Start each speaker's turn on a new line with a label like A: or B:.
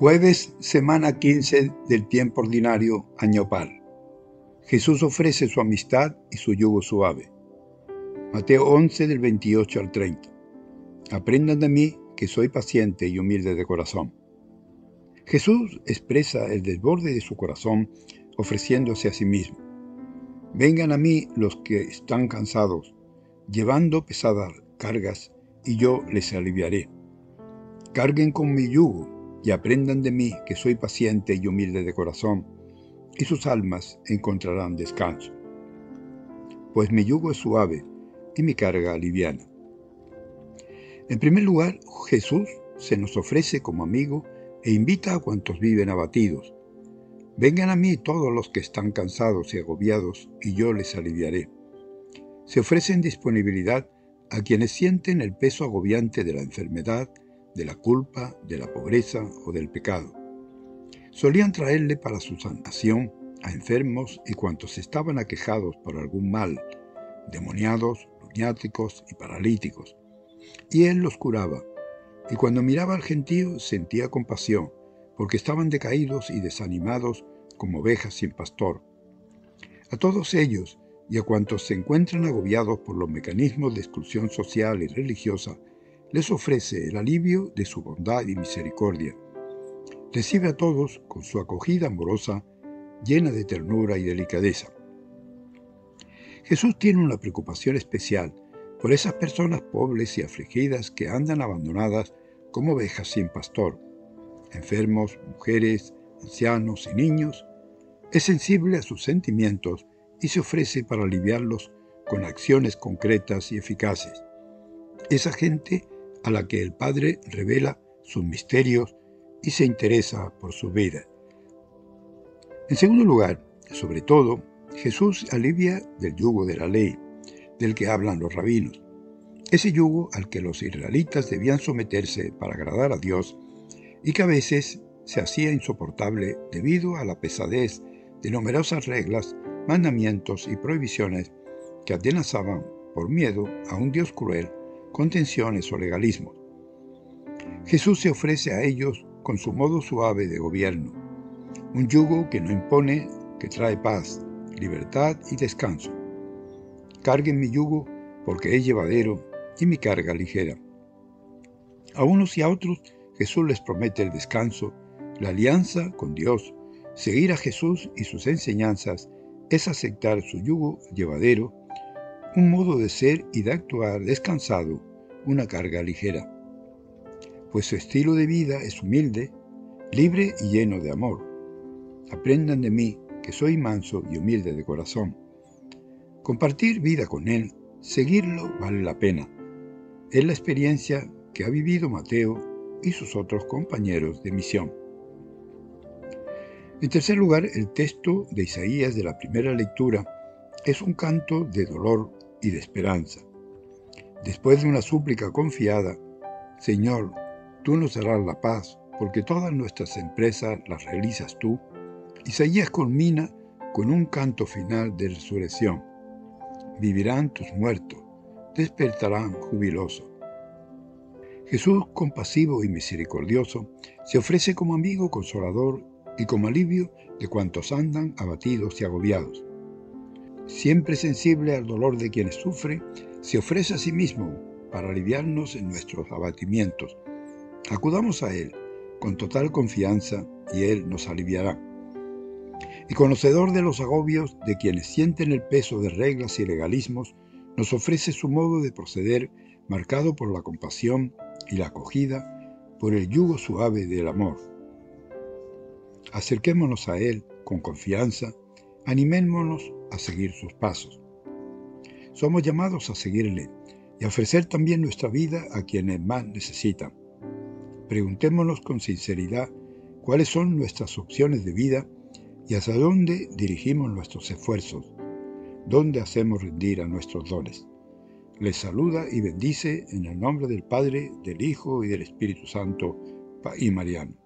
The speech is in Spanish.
A: Jueves, semana 15 del tiempo ordinario, año par. Jesús ofrece su amistad y su yugo suave. Mateo 11 del 28 al 30. Aprendan de mí que soy paciente y humilde de corazón. Jesús expresa el desborde de su corazón ofreciéndose a sí mismo. Vengan a mí los que están cansados, llevando pesadas cargas, y yo les aliviaré. Carguen con mi yugo y aprendan de mí que soy paciente y humilde de corazón, y sus almas encontrarán descanso. Pues mi yugo es suave y mi carga liviana. En primer lugar, Jesús se nos ofrece como amigo e invita a cuantos viven abatidos. Vengan a mí todos los que están cansados y agobiados, y yo les aliviaré. Se ofrece en disponibilidad a quienes sienten el peso agobiante de la enfermedad, de la culpa, de la pobreza o del pecado. Solían traerle para su sanación a enfermos y cuantos estaban aquejados por algún mal, demoniados, lunáticos y paralíticos. Y él los curaba, y cuando miraba al gentío sentía compasión, porque estaban decaídos y desanimados como ovejas sin pastor. A todos ellos y a cuantos se encuentran agobiados por los mecanismos de exclusión social y religiosa, les ofrece el alivio de su bondad y misericordia. Recibe a todos con su acogida amorosa, llena de ternura y delicadeza. Jesús tiene una preocupación especial por esas personas pobres y afligidas que andan abandonadas como ovejas sin pastor, enfermos, mujeres, ancianos y niños. Es sensible a sus sentimientos y se ofrece para aliviarlos con acciones concretas y eficaces. Esa gente a la que el Padre revela sus misterios y se interesa por su vida. En segundo lugar, sobre todo, Jesús alivia del yugo de la ley, del que hablan los rabinos. Ese yugo al que los israelitas debían someterse para agradar a Dios y que a veces se hacía insoportable debido a la pesadez de numerosas reglas, mandamientos y prohibiciones que atenazaban por miedo a un Dios cruel, contenciones o legalismos. Jesús se ofrece a ellos con su modo suave de gobierno, un yugo que no impone, que trae paz, libertad y descanso. Carguen mi yugo porque es llevadero y mi carga ligera. A unos y a otros Jesús les promete el descanso, la alianza con Dios. Seguir a Jesús y sus enseñanzas es aceptar su yugo llevadero, un modo de ser y de actuar descansado, una carga ligera. Pues su estilo de vida es humilde, libre y lleno de amor. Aprendan de mí, que soy manso y humilde de corazón. Compartir vida con Él, seguirlo vale la pena. Es la experiencia que ha vivido Mateo y sus otros compañeros de misión. En tercer lugar, el texto de Isaías de la primera lectura es un canto de dolor y de esperanza. Después de una súplica confiada, Señor, tú nos darás la paz, porque todas nuestras empresas las realizas tú, Isaías culmina con un canto final de resurrección. Vivirán tus muertos, despertarán jubilosos. Jesús, compasivo y misericordioso, se ofrece como amigo consolador y como alivio de cuantos andan abatidos y agobiados. Siempre sensible al dolor de quienes sufren, se ofrece a sí mismo para aliviarnos en nuestros abatimientos. Acudamos a Él con total confianza y Él nos aliviará. Y conocedor de los agobios de quienes sienten el peso de reglas y legalismos, nos ofrece su modo de proceder marcado por la compasión y la acogida, por el yugo suave del amor. Acerquémonos a Él con confianza, animémonos a seguir sus pasos. Somos llamados a seguirle y a ofrecer también nuestra vida a quienes más necesitan. Preguntémonos con sinceridad cuáles son nuestras opciones de vida y hacia dónde dirigimos nuestros esfuerzos, dónde hacemos rendir a nuestros dones. Les saluda y bendice en el nombre del Padre, del Hijo y del Espíritu Santo y Mariano.